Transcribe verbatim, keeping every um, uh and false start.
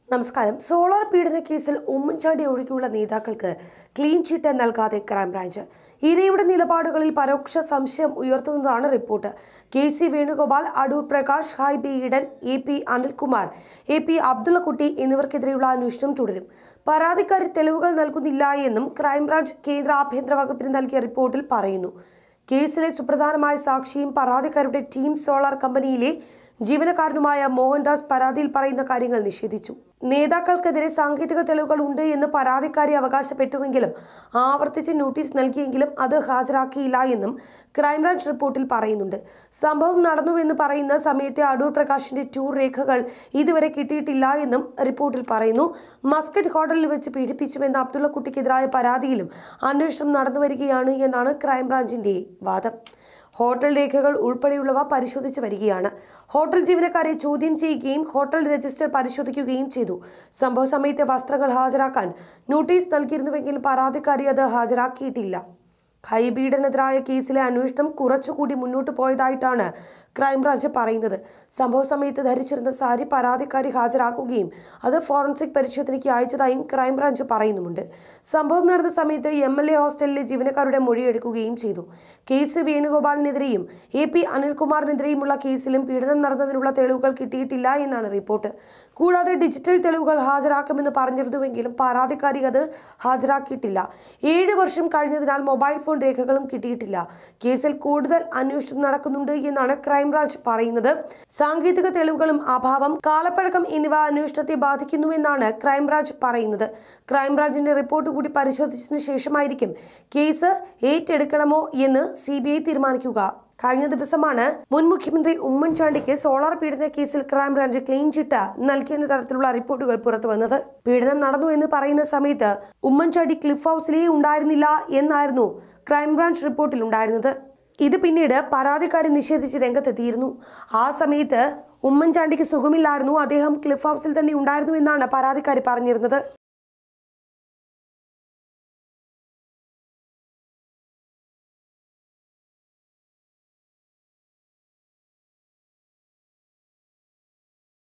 നമസ്കാരം. സോളാർ പീഡന കേസിൽ ഉമ്മൻചാണ്ടി ഒഴികെയുള്ള നേതാക്കൾക്ക് ക്ലീൻ ചിറ്റ് നൽകാതെ ക്രൈംബ്രാഞ്ച്. ഇരയുടെ നിലപാടുകളിൽ പരോക്ഷ സംശയം ഉയർത്തുന്നതാണ് report. K C Venugopal, Adoor Prakash, Hibi Eden, A P Anilkumar, A P Abdullakutty എന്നിവർക്കെതിരെയുള്ള അന്വേഷണം തുടരും. പരാതിക്കാരി തെളിവുകൾ നൽകുന്നില്ല എന്നും ക്രൈംബ്രാഞ്ച് കേന്ദ്ര ആഭ്യന്തര വകുപ്പിന് നൽകിയ റിപ്പോർട്ടിൽ പറയുന്നു. കേസിലെ സുപ്രധാനമായ സാക്ഷിയും പരാതിക്കാരുടെ ടീം സോളാർ കമ്പനിയിലെ ജീവനക്കാരനുമായ മോഹൻദാസ് പരാതിയിൽ പറയുന്ന കാര്യങ്ങൾ നിഷേധിച്ചു. നേതാക്കൾക്കെതിരെ സാങ്കേതിക തെളിവുകൾ ഉണ്ട് എന്ന് പരാതിക്കാരി അവകാശപ്പെട്ടുവെങ്കിലും ആവർത്തിച്ച് നോട്ടീസ് നൽകിയെങ്കിലും അത് ഹാജരാക്കിയില്ല എന്നും ക്രൈംബ്രാഞ്ച് റിപ്പോർട്ടിൽ പറയുന്നുണ്ട്. സംഭവം നടന്നുവെന്ന് പറയുന്ന സമയത്തെ അടൂർ പ്രകാശിന്റെ ടൂർ രേഖകൾ ഇതുവരെ കിട്ടിയിട്ടില്ല എന്നും റിപ്പോർട്ടിൽ പറയുന്നു. മസ്കറ്റ് ഹോട്ടലിൽ വെച്ച് പീഡിപ്പിച്ചുവെന്ന അബ്ദുള്ളക്കുട്ടിക്കെതിരായ പരാതിയിലും അന്വേഷണം നടന്നുവരികയാണ് എന്നാണ് ക്രൈംബ്രാഞ്ചിന്റെ വാദം. ഹോട്ടൽ രേഖകൾ ഉൾപ്പെടെയുള്ളവ പരിശോധിച്ചു വരികയാണ്. ഹോട്ടൽ ജീവനക്കാരെ ചോദ്യം ചെയ്യുകയും ഹോട്ടൽ രജിസ്റ്റർ പരിശോധിക്കുകയും ചെയ്തു. സംഭവ സമയത്തെ വസ്ത്രങ്ങൾ ഹാജരാക്കാൻ നോട്ടീസ് നൽകിയിരുന്നുവെങ്കിൽ പരാതിക്കാരി അത് ഹാജരാക്കിയിട്ടില്ല. ഹൈബീഡിനെതിരായ കേസിലെ അന്വേഷണം കുറച്ചുകൂടി മുന്നോട്ട് പോയതായിട്ടാണ് ക്രൈംബ്രാഞ്ച് പറയുന്നത്. സംഭവ സമയത്ത് ധരിച്ചിരുന്ന സാരി പരാതിക്കാരി ഹാജരാക്കുകയും അത് ഫോറൻസിക് പരിശോധനയ്ക്ക് അയച്ചതായും ക്രൈംബ്രാഞ്ച് പറയുന്നുമുണ്ട്. സംഭവം നടന്ന സമയത്ത് എം എൽ എ ഹോസ്റ്റലിലെ ജീവനക്കാരുടെ മൊഴിയെടുക്കുകയും ചെയ്തു. കേസ് വേണുഗോപാലിനെതിരെയും എ പി അനിൽകുമാറിനെതിരെയുമുള്ള കേസിലും പീഡനം നടന്നതിനുള്ള തെളിവുകൾ കിട്ടിയിട്ടില്ല എന്നാണ് റിപ്പോർട്ട്. കൂടാതെ ഡിജിറ്റൽ തെളിവുകൾ ഹാജരാക്കുമെന്ന് പറഞ്ഞിരുന്നുവെങ്കിലും പരാതിക്കാരി അത് ഹാജരാക്കിയിട്ടില്ല. ഏഴ് വർഷം കഴിഞ്ഞതിനാൽ മൊബൈൽ ഫോൺ രേഖകളും കിട്ടിയിട്ടില്ല. കേസിൽ കൂടുതൽ അന്വേഷണം നടക്കുന്നുണ്ട് എന്നാണ് ക്രൈംബ്രാഞ്ച് പറയുന്നത്. സാങ്കേതിക തെളിവുകളും അഭാവം, കാലപ്പഴക്കം എന്നിവ അന്വേഷണത്തെ ബാധിക്കുന്നുവെന്നാണ് ക്രൈംബ്രാഞ്ച് പറയുന്നത്. ക്രൈംബ്രാഞ്ചിന്റെ റിപ്പോർട്ട് കൂടി പരിശോധിച്ചതിനു ശേഷമായിരിക്കും കേസ് ഏറ്റെടുക്കണമോ എന്ന് സി ബി ഐ തീരുമാനിക്കുക. കഴിഞ്ഞ ദിവസമാണ് മുൻ മുഖ്യമന്ത്രി ഉമ്മൻചാണ്ടിക്ക് സോളാർ പീഡന കേസിൽ ക്രൈംബ്രാഞ്ച് ക്ലീൻ ചിറ്റ് നൽകിയെന്ന തരത്തിലുള്ള റിപ്പോർട്ടുകൾ പുറത്തു വന്നത്. പീഡനം നടന്നു എന്ന് പറയുന്ന സമയത്ത് ഉമ്മൻചാണ്ടി ക്ലിഫ് ഹൗസിലേ ഉണ്ടായിരുന്നില്ല എന്നായിരുന്നു ക്രൈംബ്രാഞ്ച് റിപ്പോർട്ടിൽ ഉണ്ടായിരുന്നത്. ഇത് പിന്നീട് പരാതിക്കാരി നിഷേധിച്ച് രംഗത്തെത്തിയിരുന്നു. ആ സമയത്ത് ഉമ്മൻചാണ്ടിക്ക് സുഖമില്ലായിരുന്നു, അദ്ദേഹം ക്ലിഫ് ഹൗസിൽ തന്നെ ഉണ്ടായിരുന്നു എന്നാണ് പരാതിക്കാരി പറഞ്ഞിരുന്നത്.